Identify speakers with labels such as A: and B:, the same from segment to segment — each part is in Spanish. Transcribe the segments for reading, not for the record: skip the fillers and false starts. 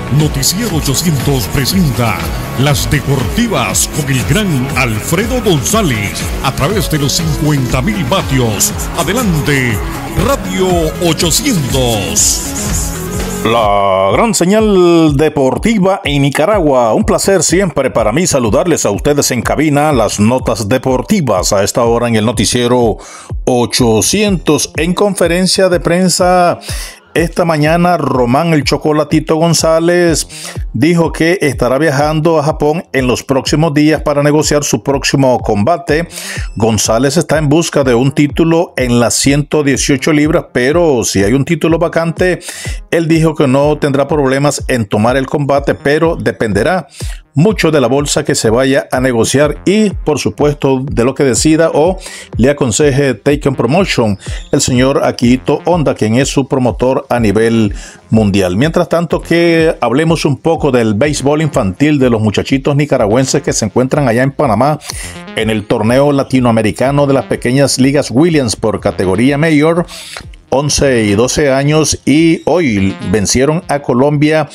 A: Noticiero 800 presenta Las Deportivas con el gran Alfredo González a través de los 50.000 vatios. Adelante, Radio 800.
B: La gran señal deportiva en Nicaragua. Un placer siempre para mí saludarles a ustedes en cabina. Las notas deportivas a esta hora en el noticiero 800. En conferencia de prensa esta mañana, Román el Chocolatito González dijo que estará viajando a Japón en los próximos días para negociar su próximo combate. González está en busca de un título en las 118 libras, pero si hay un título vacante, él dijo que no tendrá problemas en tomar el combate, pero dependerá mucho de la bolsa que se vaya a negociar y, por supuesto, de lo que decida o le aconseje Taken Promotion, el señor Akihito Honda, quien es su promotor a nivel mundial. Mientras tanto, que hablemos un poco del béisbol infantil de los muchachitos nicaragüenses que se encuentran allá en Panamá en el torneo latinoamericano de las pequeñas ligas Williams por categoría mayor, 11 y 12 años, y hoy vencieron a Colombia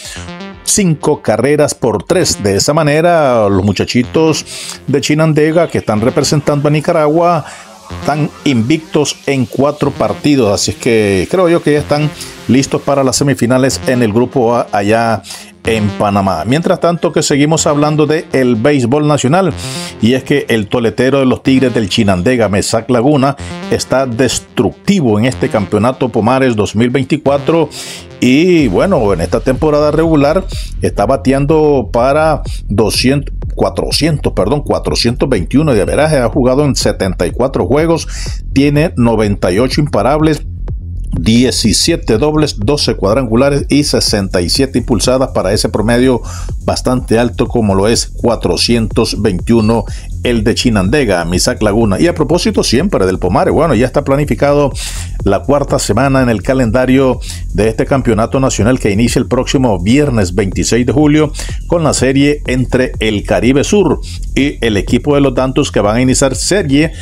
B: 5-3. De esa manera, los muchachitos de Chinandega que están representando a Nicaragua están invictos en 4 partidos, así es que creo yo que ya están listos para las semifinales en el grupo A allá en Panamá. Mientras tanto, que seguimos hablando de el béisbol nacional, y es que el toletero de los Tigres del Chinandega, Mesac Laguna, está destructivo en este campeonato Pomares 2024 y bueno, en esta temporada regular está bateando para 421 de averaje, ha jugado en 74 juegos, tiene 98 imparables, 17 dobles, 12 cuadrangulares y 67 impulsadas para ese promedio bastante alto como lo es 421 el de Chinandega, Mesac Laguna. Y a propósito siempre del Pomare, bueno, ya está planificado la 4ª semana en el calendario de este campeonato nacional que inicia el próximo viernes 26 de julio con la serie entre el Caribe Sur y el equipo de los Dantos, que van a iniciar serie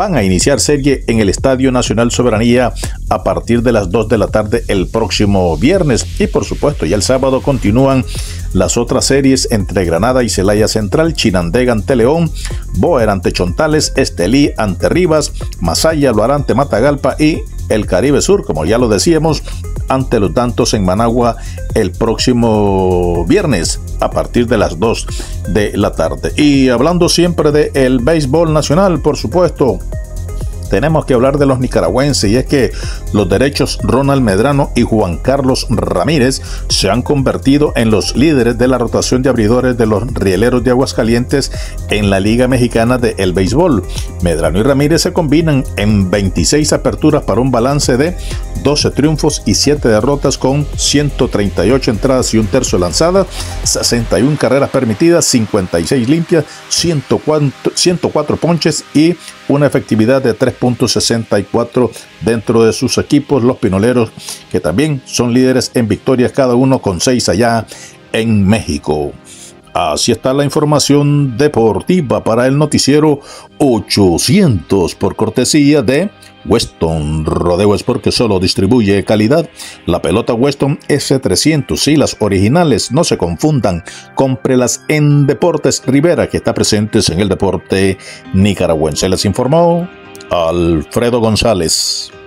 B: en el Estadio Nacional Soberanía a partir de las 2 de la tarde el próximo viernes. Y por supuesto ya el sábado continúan las otras series entre Granada y Celaya Central, Chinandega ante León, Boer ante Chontales, Estelí ante Rivas, Masaya lo hará ante Matagalpa y el Caribe Sur, como ya lo decíamos, ante los Dantos en Managua el próximo viernes a partir de las 2 de la tarde. Y hablando siempre del béisbol nacional, por supuesto, tenemos que hablar de los nicaragüenses, y es que los derechos Ronald Medrano y Juan Carlos Ramírez se han convertido en los líderes de la rotación de abridores de los Rieleros de Aguascalientes en la Liga Mexicana de el Béisbol. Medrano y Ramírez se combinan en 26 aperturas para un balance de 12 triunfos y 7 derrotas con 138 entradas y un tercio lanzadas, 61 carreras permitidas, 56 limpias, 104 ponches y una efectividad de 3.64 dentro de sus equipos, los Pinoleros, que también son líderes en victorias, cada uno con 6 allá en México. Así está la información deportiva para el noticiero 800 por cortesía de Weston Rodeo Sport, que solo distribuye calidad. La pelota Weston S300 y las originales, no se confundan, cómprelas en Deportes Rivera, que está presentes en el deporte nicaragüense. Les informó Alfredo González.